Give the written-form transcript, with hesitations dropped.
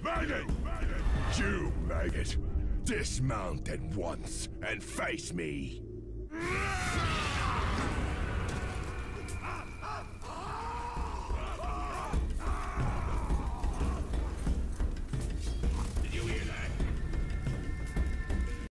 Maggot! You, maggot! Dismount at once and face me!